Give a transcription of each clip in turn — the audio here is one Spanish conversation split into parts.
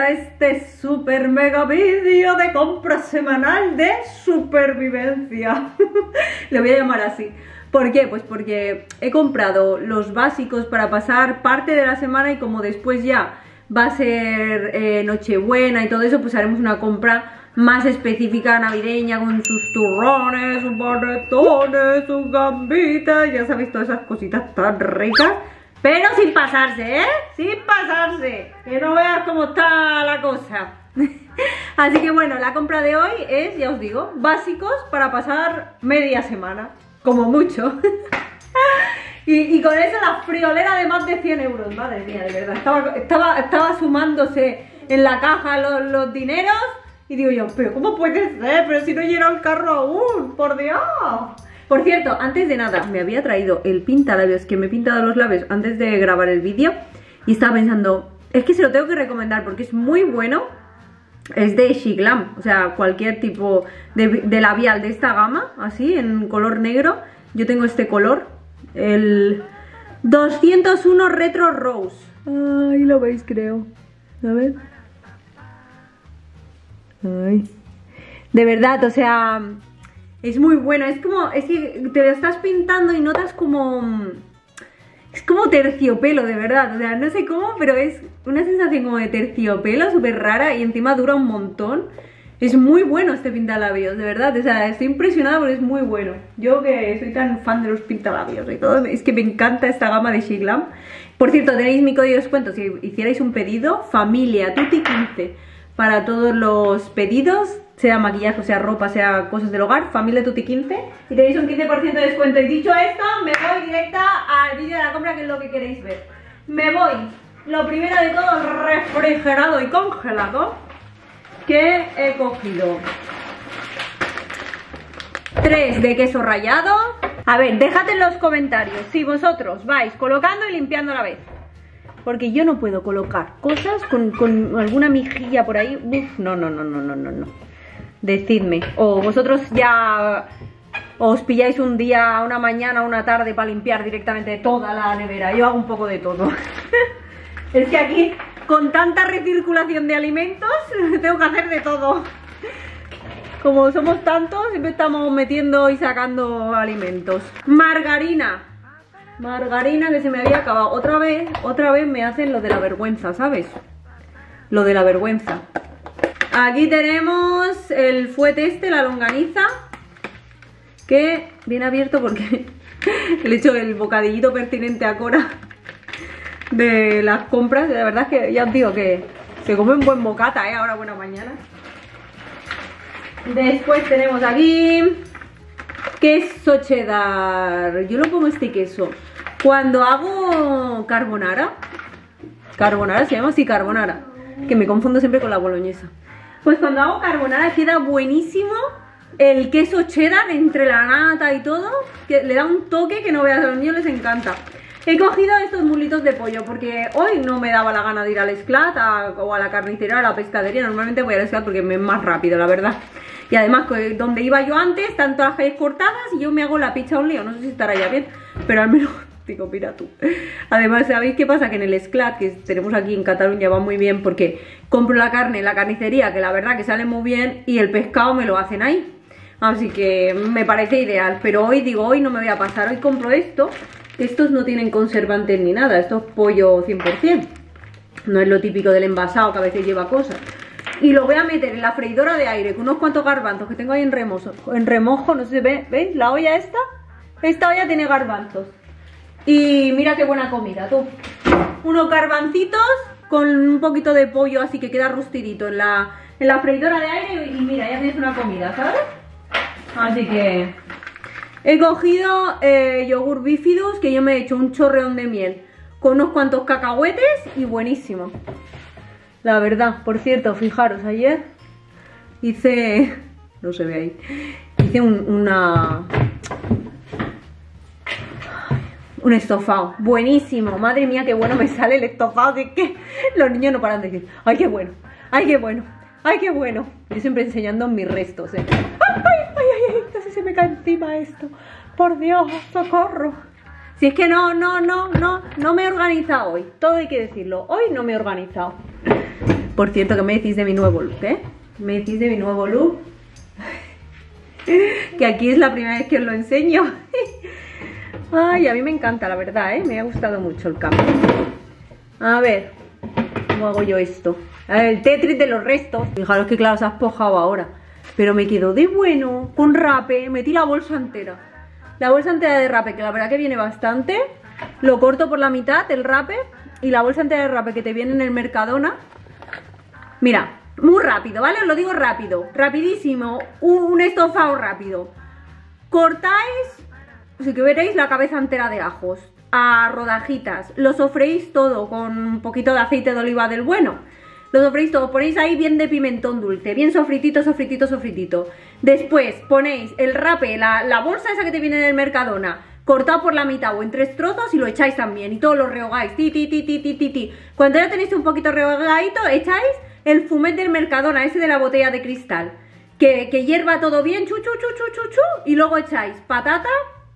a este super mega vídeo de compra semanal de supervivencia. Lo voy a llamar así. ¿Por qué? Pues porque he comprado los básicos para pasar parte de la semana y como después ya va a ser Nochebuena y todo eso, pues haremos una compra más específica navideña con sus turrones, sus panetones, sus gambitas, ya sabéis, todas esas cositas tan ricas. Pero sin pasarse, ¿eh? Sin pasarse. Que no veas cómo está la cosa. Así que bueno, la compra de hoy es, ya os digo, básicos para pasar media semana. Como mucho. y con eso la friolera de más de 100 euros. Madre mía, de verdad. Estaba sumándose en la caja los dineros. Y digo yo, pero ¿cómo puede ser? Pero si no llena el carro aún. Por Dios. Por cierto, antes de nada, me había traído el pintalabios, que me he pintado los labios antes de grabar el vídeo. Y estaba pensando, es que se lo tengo que recomendar porque es muy bueno. Es de Shiglam, o sea, cualquier tipo de labial de esta gama, así, en color negro. Yo tengo este color, el 201 Retro Rose. Ahí lo veis, creo. A ver. Ay. De verdad, o sea... Es muy bueno, es como, es que te lo estás pintando y notas como... Es como terciopelo, de verdad, o sea, no sé cómo, pero es una sensación como de terciopelo súper rara y encima dura un montón. Es muy bueno este pintalabios, de verdad, o sea, estoy impresionada porque es muy bueno. Yo que soy tan fan de los pintalabios y todo, es que me encanta esta gama de Shiglam. Por cierto, tenéis mi código de descuento si hicierais un pedido, familia tutti 15, para todos los pedidos, sea maquillaje, sea ropa, sea cosas del hogar, familia tutti 15, y tenéis un 15% de descuento. Y dicho esto, me voy directa al vídeo de la compra, que es lo que queréis ver. Me voy, lo primero de todo, refrigerado y congelado, que he cogido 3 de queso rallado. A ver, dejad en los comentarios si vosotros vais colocando y limpiando a la vez, porque yo no puedo colocar cosas con alguna mejilla por ahí. Uf, no. Decidme, o vosotros ya os pilláis un día, una mañana, una tarde para limpiar directamente toda la nevera. Yo hago un poco de todo. Es que aquí, con tanta recirculación de alimentos, tengo que hacer de todo. Como somos tantos, siempre estamos metiendo y sacando alimentos. Margarina, que se me había acabado. Otra vez me hacen lo de la vergüenza, ¿sabes? Lo de la vergüenza. Aquí tenemos el fuete este, la longaniza, que viene abierto porque le he hecho el bocadillito pertinente a Cora de las compras. La verdad es que ya os digo que se come un buen bocata, ahora buena mañana. Después tenemos aquí queso cheddar. Yo lo pongo este queso cuando hago carbonara. Carbonara se llama así, carbonara, que me confundo siempre con la boloñesa. Pues cuando hago carbonara queda buenísimo el queso cheddar entre la nata y todo, que le da un toque que no veas, a los niños les encanta. He cogido estos mulitos de pollo porque hoy no me daba la gana de ir al Esclat o a la carnicería o a la pescadería. Normalmente voy al Esclat porque me es más rápido, la verdad. Y además, donde iba yo antes, están todas las calles cortadas y yo me hago la pizza un lío. No sé si estará ya bien, pero al menos... Digo, mira tú. Además, ¿sabéis qué pasa? Que en el Esclat, que tenemos aquí en Cataluña, va muy bien porque compro la carne en la carnicería, que la verdad que sale muy bien, y el pescado me lo hacen ahí. Así que me parece ideal. Pero hoy digo, hoy no me voy a pasar. Hoy compro esto. Estos no tienen conservantes ni nada. Esto es pollo 100%. No es lo típico del envasado, que a veces lleva cosas. Y lo voy a meter en la freidora de aire con unos cuantos garbanzos que tengo ahí en remojo. No sé si ¿veis la olla esta? Esta olla tiene garbanzos. Y mira qué buena comida, tú. Unos garbancitos con un poquito de pollo así que queda rustidito en la freidora de aire. Y mira, ya tienes una comida, ¿sabes? Así que he cogido yogur bifidus, que yo me he hecho un chorreón de miel con unos cuantos cacahuetes y buenísimo. La verdad, por cierto, fijaros, ayer hice... No se ve ahí. Hice un estofado, buenísimo, madre mía, qué bueno me sale el estofado, de que los niños no paran de decir, ay, qué bueno, ay, qué bueno, ay, qué bueno. Yo siempre enseñando mis restos, ay, casi se me cae encima esto, por Dios, socorro. Si es que no me he organizado hoy, todo hay que decirlo, hoy no me he organizado. Por cierto, ¿qué me decís de mi nuevo look, eh? ¿Me decís de mi nuevo look? Que aquí es la primera vez que os lo enseño. Ay, a mí me encanta, la verdad, ¿eh? Me ha gustado mucho el cambio. A ver, ¿cómo hago yo esto? A ver, el Tetris de los restos. Fijaros que claro, se ha espojado ahora. Pero me quedó de bueno, con rape. Metí la bolsa entera. La bolsa entera de rape, que la verdad que viene bastante. Lo corto por la mitad, el rape. Y la bolsa entera de rape que te viene en el Mercadona. Mira, muy rápido, ¿vale? Os lo digo rápido, rapidísimo. Un estofado rápido. Cortáis, si que veréis, la cabeza entera de ajos a rodajitas. Lo sofreís todo con un poquito de aceite de oliva del bueno. Lo sofreís todo, ponéis ahí bien de pimentón dulce, bien sofritito, sofritito, sofritito. Después ponéis el rape, la bolsa esa que te viene en el Mercadona, cortado por la mitad o en 3 trozos y lo echáis también. Y todo lo rehogáis, ti. Cuando ya tenéis un poquito rehogadito, echáis el fumet del Mercadona, ese de la botella de cristal. Que hierva todo bien, chu. Y luego echáis patata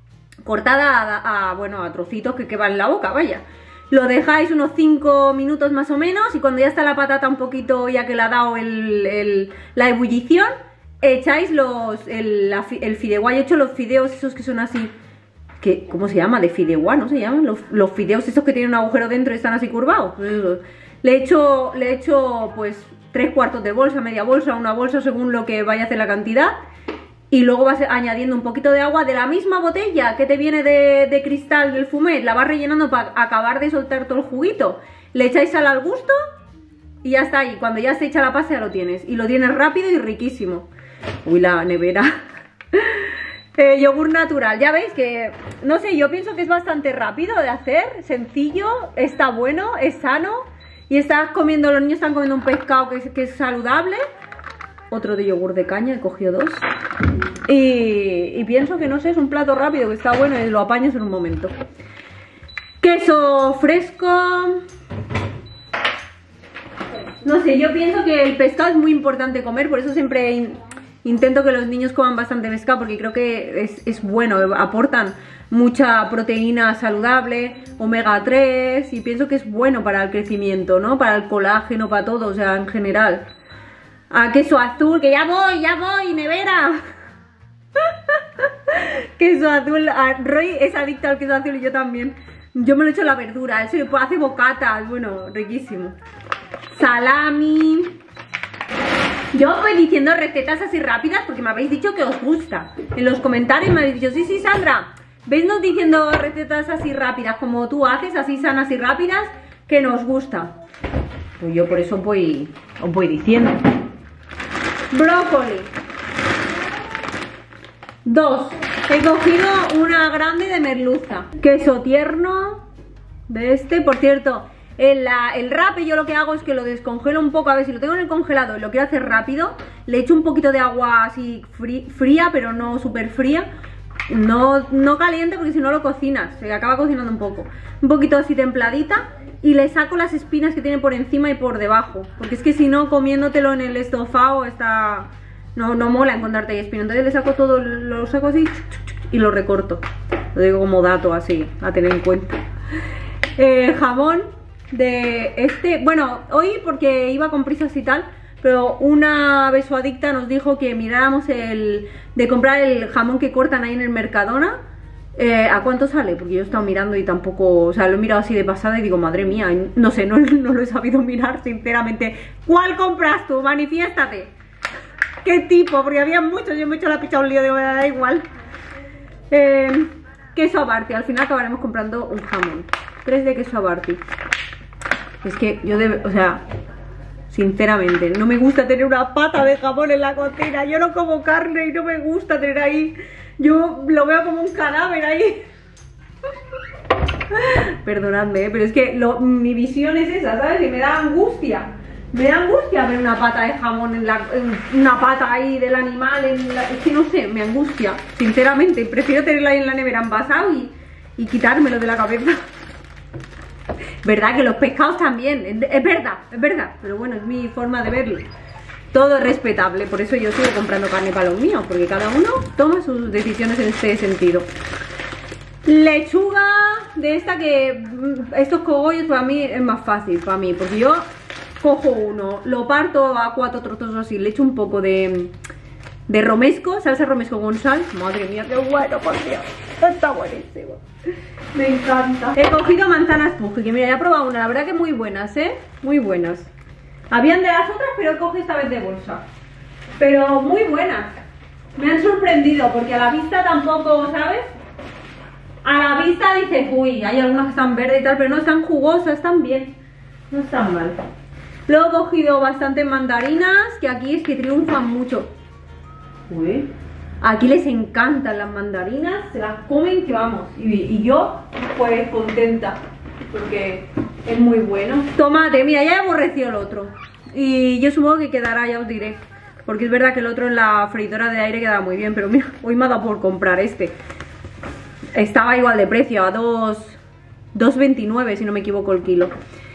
cortada a trocitos que va en la boca, vaya. Lo dejáis unos 5 minutos más o menos y cuando ya está la patata un poquito, ya que le ha dado la ebullición, echáis el fideuá. Yo he hecho los fideos esos que son así, que, ¿cómo se llama? De fideuá, ¿no se llaman? Los fideos esos que tienen un agujero dentro y están así curvados. Le he hecho pues 3/4 de bolsa, media bolsa, una bolsa según lo que vaya a hacer la cantidad. Y luego vas añadiendo un poquito de agua de la misma botella que te viene de cristal del fumet. La vas rellenando para acabar de soltar todo el juguito. Le echáis sal al gusto y ya está ahí. Cuando ya se echa la pasta ya lo tienes. Y lo tienes rápido y riquísimo. Uy, la nevera. Yogur natural. Ya veis que, no sé, yo pienso que es bastante rápido de hacer. Sencillo, está bueno, es sano. Y los niños están comiendo un pescado que es saludable. Otro de yogur de caña, he cogido 2. Y pienso que, no sé, es un plato rápido que está bueno y lo apañas en un momento. Queso fresco. No sé, yo pienso que el pescado es muy importante comer, por eso siempre intento que los niños coman bastante pescado, porque creo que es bueno, aportan mucha proteína saludable, omega 3, y pienso que es bueno para el crecimiento, ¿no? Para el colágeno, para todo, o sea, en general. Queso azul, que ya voy, nevera. Queso azul. Roy es adicto al queso azul y yo también. Yo me lo echo la verdura, eso hace bocatas, bueno, riquísimo. Salami. Yo voy diciendo recetas así rápidas porque me habéis dicho que os gusta. En los comentarios me habéis dicho, sí, Sandra, veisnos diciendo recetas así rápidas como tú haces, así sanas y rápidas, que nos gusta. Pues yo por eso os voy diciendo. Brócoli. 2. He cogido una grande de merluza. Queso tierno de este, por cierto. El rape yo lo que hago es que lo descongelo un poco. A ver, si lo tengo en el congelador y lo quiero hacer rápido, le echo un poquito de agua así fría, pero no súper fría. No caliente, porque si no lo cocinas, se acaba cocinando un poco. Un poquito así templadita. Y le saco las espinas que tiene por encima y por debajo, porque es que si no, comiéndotelo en el estofado no mola encontrarte ahí espinas. Entonces le saco todo, lo saco así y lo recorto. Lo digo como dato así, a tener en cuenta. Jamón de este, bueno, hoy porque iba con prisas y tal, pero una besoadicta nos dijo que miráramos de comprar el jamón que cortan ahí en el Mercadona. ¿A cuánto sale? Porque yo he estado mirando y tampoco, o sea, lo he mirado así de pasada y digo, madre mía, no sé, no lo he sabido mirar, sinceramente. ¿Cuál compras tú? Manifiéstate. ¿Qué tipo? Porque había muchos, yo me he hecho la picha un lío, de da igual. Queso Abarty, al final acabaremos comprando un jamón. 3 de queso Abarty. Es que yo o sea, sinceramente, no me gusta tener una pata de jamón en la cocina. Yo no como carne y no me gusta tener ahí. Yo lo veo como un cadáver ahí. Perdonadme, pero es que mi visión es esa, ¿sabes? Y me da angustia. Me da angustia ver una pata de jamón, una pata ahí del animal. Es que no sé, me angustia. Sinceramente, prefiero tenerla ahí en la nevera envasado y quitármelo de la cabeza. Verdad que los pescados también, es verdad, pero bueno, es mi forma de verlo. Todo es respetable, por eso yo sigo comprando carne para los míos, porque cada uno toma sus decisiones en este sentido. Lechuga de esta que, estos cogollos para mí es más fácil, para mí, porque yo cojo uno, lo parto a 4 trozos así, le echo un poco de romesco, salsa romesco con sal. Madre mía, qué bueno, por Dios. Está buenísimo. Me encanta. He cogido manzanas Fuji, que mira, ya he probado una, la verdad que muy buenas, muy buenas. Habían de las otras, pero he cogido esta vez de bolsa. Pero muy buenas. Me han sorprendido, porque a la vista tampoco, ¿sabes? A la vista dices, uy, hay algunas que están verdes y tal, pero no, están jugosas, están bien. No están mal. Luego he cogido bastantes mandarinas, que aquí es que triunfan mucho. Uy. Aquí les encantan las mandarinas, se las comen que vamos. Y yo, pues contenta, porque es muy bueno. Tomate, mira, ya he aborrecido el otro. Y yo supongo que quedará, ya os diré. Porque es verdad que el otro en la freidora de aire queda muy bien. Pero mira, hoy me ha dado por comprar este. Estaba igual de precio, a 2,29 si no me equivoco el kilo.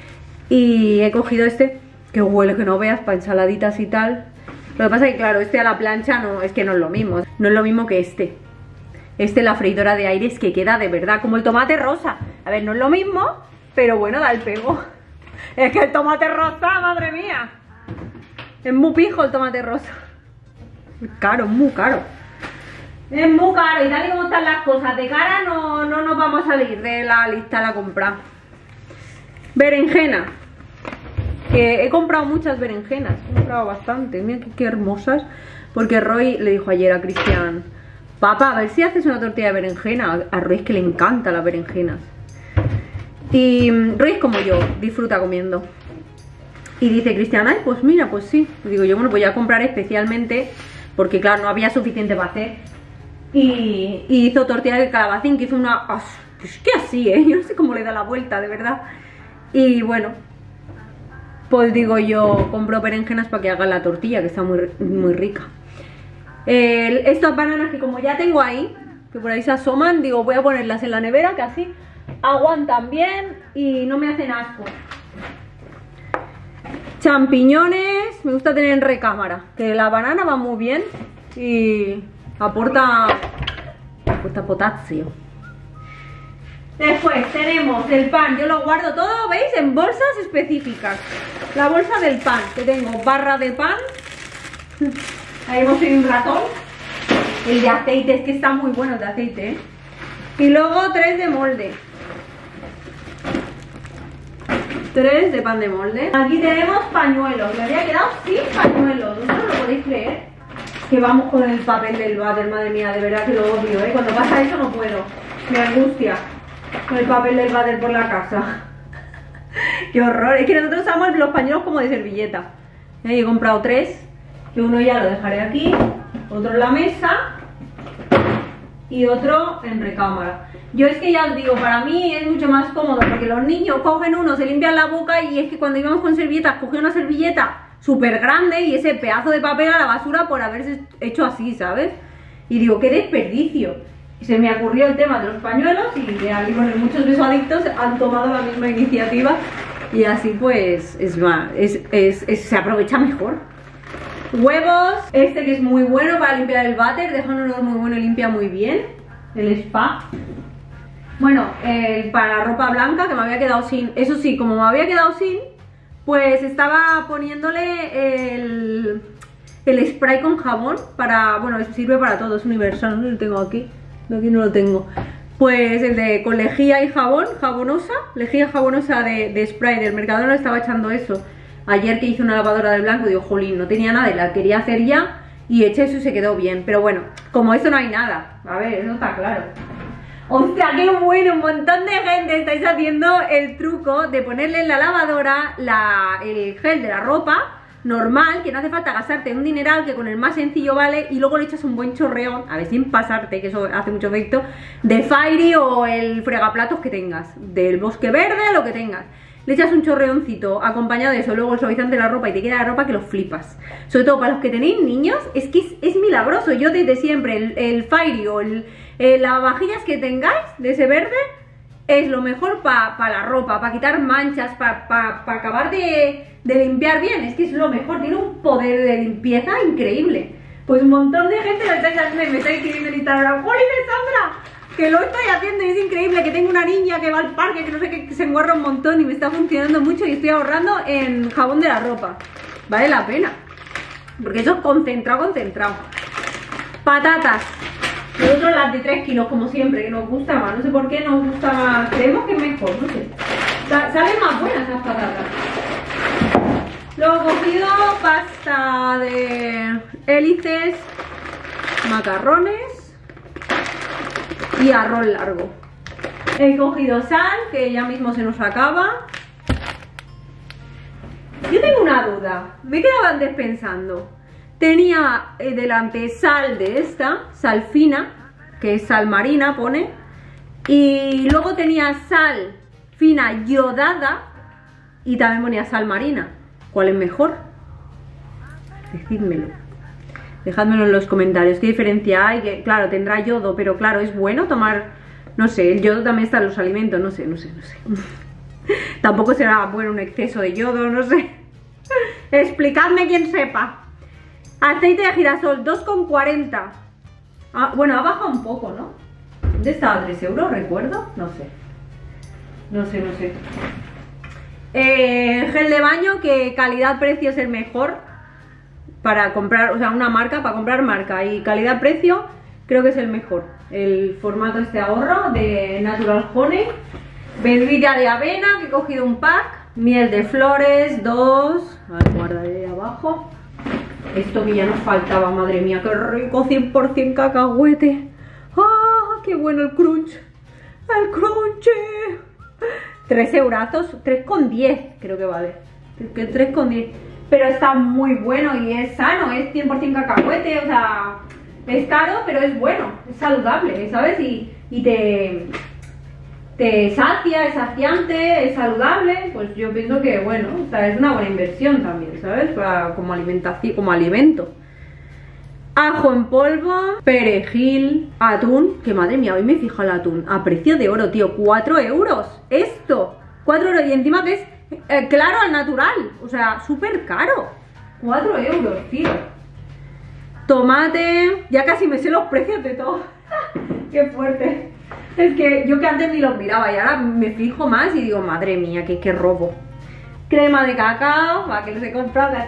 Y he cogido este, que huele que no veas, para ensaladitas y tal. Lo que pasa es que claro, este a la plancha no, es que no es lo mismo. No es lo mismo que este. Este en la freidora de aire es que queda de verdad como el tomate rosa. A ver, no es lo mismo, pero bueno, da el pego. Es que el tomate rosa, madre mía. Es muy pijo el tomate rosa. Es caro, es muy caro. Es muy caro y tal y como están las cosas de cara no nos vamos a salir de la lista a la compra. Berenjena. Que he comprado muchas berenjenas, he comprado bastante. Mira qué hermosas. Porque Roy le dijo ayer a Cristian: papá, a ver si haces una tortilla de berenjena. A Roy es que le encantan las berenjenas. Y Roy es como yo, disfruta comiendo. Y dice Cristian: ay, pues mira, pues sí. Y digo yo, bueno, pues ya compraré especialmente, porque claro, no había suficiente para hacer. Y hizo tortilla de calabacín, que hizo una... Pues que así, yo no sé cómo le da la vuelta, de verdad. Y bueno, pues digo yo, compro berenjenas para que haga la tortilla, que está muy, muy rica. Estas bananas que como ya tengo ahí, que por ahí se asoman, digo, voy a ponerlas en la nevera, que así aguantan bien y no me hacen asco. Champiñones, me gusta tener en recámara, que la banana va muy bien y aporta potasio. Después tenemos el pan, yo lo guardo todo, ¿veis? En bolsas específicas. La bolsa del pan, que tengo barra de pan. Ahí hemos tenido un ratón. El de aceite, es que está muy bueno el de aceite, ¿eh? Y luego 3 de molde. 3 de pan de molde. Aquí tenemos pañuelos. Me había quedado sin pañuelos. ¿No lo podéis creer? Que vamos con el papel del váter, madre mía, de verdad que lo odio, ¿eh? Cuando pasa eso no puedo. Me angustia. Con el papel del váter por la casa. Qué horror. Es que nosotros usamos los pañuelos como de servilleta. He comprado 3. Que uno ya lo dejaré aquí, otro en la mesa y otro en recámara. Yo es que ya os digo, para mí es mucho más cómodo, porque los niños cogen uno, se limpian la boca, y es que cuando íbamos con servilletas, cogía una servilleta súper grande y ese pedazo de papel a la basura por haberse hecho así, ¿sabes? Y digo, qué desperdicio. Y se me ocurrió el tema de los pañuelos y bueno, muchos besoadictos han tomado la misma iniciativa y así pues se aprovecha mejor. Huevos, este que es muy bueno para limpiar el váter, deja un olor muy bueno y limpia muy bien. El spa. Bueno, para la ropa blanca, que me había quedado sin. Eso sí, como me había quedado sin, pues estaba poniéndole el spray con jabón para. Bueno, sirve para todo, es universal, no lo tengo aquí. Aquí no lo tengo. Pues el de con lejía y jabón, jabonosa, lejía jabonosa de spray del Mercadona, estaba echando eso. Ayer que hice una lavadora de blanco, digo, jolín, no tenía nada y la quería hacer ya, y eché eso y se quedó bien. Pero bueno, como eso no hay nada. A ver, eso está claro. ¡Hostia, qué bueno! Un montón de gente estáis haciendo el truco de ponerle en la lavadora el gel de la ropa normal, que no hace falta gastarte un dineral, que con el más sencillo vale, y luego le echas un buen chorreón, a ver, sin pasarte, que eso hace mucho efecto, de Fairy o el fregaplatos que tengas, del Bosque Verde, lo que tengas. Le echas un chorreoncito acompañado de eso, luego el suavizante de la ropa, y te queda la ropa que lo flipas. Sobre todo para los que tenéis niños, es que es milagroso. Yo desde siempre, el Fairy o las vajillas que tengáis de ese verde, es lo mejor para la ropa, para quitar manchas, para acabar de limpiar bien. Es que es lo mejor, tiene un poder de limpieza increíble. Pues un montón de gente me está escribiendo en Instagram: ¡Jolín, Sandra! Que lo estoy haciendo y es increíble, que tengo una niña que va al parque, que no sé qué, que se engorra un montón y me está funcionando mucho y estoy ahorrando en jabón de la ropa. Vale la pena. Porque eso es concentrado. Patatas. Nosotros las de 3 kilos, como siempre, que nos gusta más. No sé por qué nos gusta más. Creemos que es mejor, no sé. Salen más buenas esas patatas. Luego he cogido pasta de hélices, macarrones y arroz largo. He cogido sal, que ya mismo se nos acaba. Yo tengo una duda, me he quedado antes pensando. Tenía delante sal de esta, sal fina, que es sal marina, pone. Y luego tenía sal fina yodada y también ponía sal marina. ¿Cuál es mejor? Decídmelo. Dejádmelo en los comentarios. ¿Qué diferencia hay? Que, claro, tendrá yodo, pero claro, es bueno tomar... No sé, el yodo también está en los alimentos, no sé. Tampoco será bueno un exceso de yodo, no sé. Explicadme quien sepa. Aceite de girasol, 2,40. Ah, bueno, ha bajado un poco, ¿no? ¿Dónde estaba? ¿3 euros? ¿Recuerdo? No sé. Gel de baño, que calidad-precio es el mejor para comprar, o sea, una marca, para comprar marca y calidad-precio, creo que es el mejor. El formato este ahorro de Natural Honey, bebida de avena, que he cogido un pack, miel de flores, 2, a ver, guardaré abajo. Esto que ya nos faltaba, madre mía, qué rico, 100% cacahuete. ¡Ah, qué bueno el crunch! ¡El crunch! 3 eurazos, 3,10 creo que vale. 3,10. Pero está muy bueno y es sano, es 100% cacahuete, o sea, es caro, pero es bueno, es saludable, ¿sabes? Y te sacia, es saciante, es saludable, pues yo pienso que, bueno, o sea, es una buena inversión también, ¿sabes? Como alimentación, como alimento. Ajo en polvo, perejil, atún, que madre mía, hoy me fija el atún, a precio de oro, tío, 4 euros, esto, 4 euros, y encima ves, claro, al natural, o sea, súper caro, 4 euros, tío. Tomate, ya casi me sé los precios de todo, qué fuerte. Es que yo que antes ni los miraba y ahora me fijo más y digo, madre mía, qué robo. Crema de cacao, va, que los he comprado, que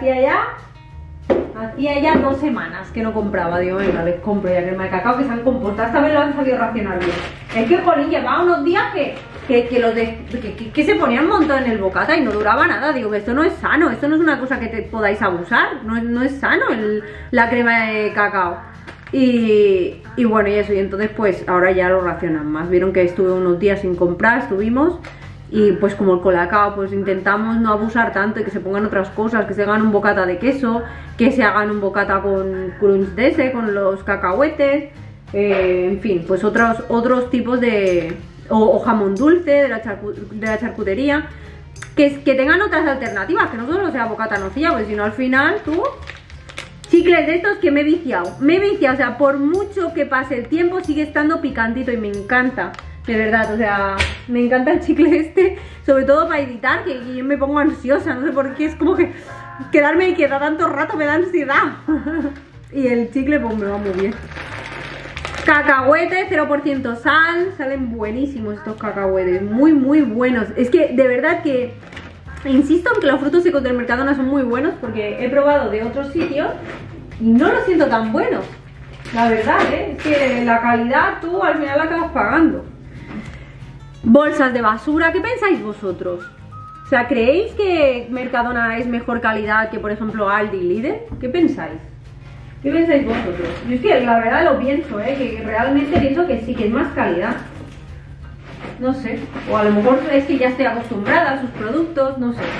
hacía ya 2 semanas que no compraba. Digo, venga, les compro ya crema de cacao, que se han comportado, esta vez lo han sabido racionar bien. Es que, jolín, llevaba unos días que se ponían un montón en el bocata y no duraba nada. Digo, que esto no es sano, esto no es una cosa que te podáis abusar, no es sano la crema de cacao. Y bueno, y eso, y entonces pues ahora ya lo racionan más. Vieron que estuve unos días sin comprar, estuvimos, y pues como el colacao, pues intentamos no abusar tanto y que se pongan otras cosas, que se hagan un bocata de queso, que se hagan un bocata con crunch de ese, con los cacahuetes, en fin, pues otros tipos de... o jamón dulce de la charcutería, que tengan otras alternativas, que no solo sea bocata nocilla, porque si no al final tú... Chicles de estos que me he viciado, o sea, por mucho que pase el tiempo sigue estando picantito y me encanta, de verdad, o sea, me encanta el chicle este, sobre todo para editar, que yo me pongo ansiosa, no sé por qué, es como que quedarme quieta tanto rato me da ansiedad. Y el chicle pues me va muy bien. Cacahuete, 0% sal, salen buenísimos estos cacahuetes, muy buenos, es que de verdad que... Insisto en que los frutos secos del Mercadona son muy buenos porque he probado de otros sitios y no los siento tan buenos. La verdad, es que la calidad tú al final la acabas pagando. Bolsas de basura, ¿qué pensáis vosotros? O sea, ¿creéis que Mercadona es mejor calidad que por ejemplo Aldi y Lidl? ¿Qué pensáis? ¿Qué pensáis vosotros? Yo es que la verdad lo pienso, que realmente pienso que sí, que es más calidad. No sé, o a lo mejor es que ya estoy acostumbrada a sus productos, no sé.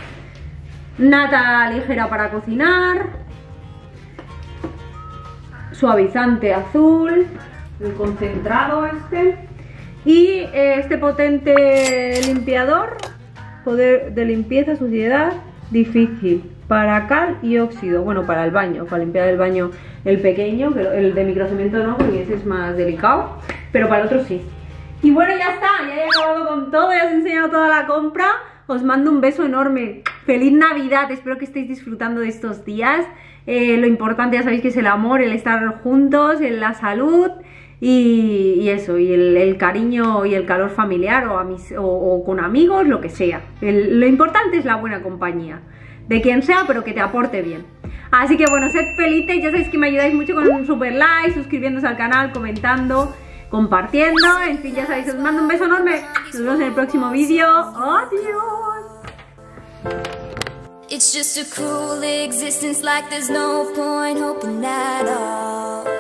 Nata ligera para cocinar, suavizante azul, el concentrado este, y este potente limpiador, poder de limpieza, suciedad, difícil, para cal y óxido, bueno, para el baño, para limpiar el baño el pequeño, pero el de microcemento no, porque ese es más delicado, pero para el otro sí. Y bueno, ya está, ya he acabado con todo, ya os he enseñado toda la compra. Os mando un beso enorme. ¡Feliz Navidad! Espero que estéis disfrutando de estos días. Lo importante ya sabéis que es el amor, el estar juntos, en la salud. y eso, y el cariño y el calor familiar o con amigos, lo que sea. Lo importante es la buena compañía, de quien sea, pero que te aporte bien. Así que bueno, sed felices, ya sabéis que me ayudáis mucho con un super like, suscribiéndose al canal, comentando, compartiendo, en fin, ya sabéis, os mando un beso enorme, nos vemos en el próximo vídeo, adiós. It's just a cruel existence, like there's no point hoping at all.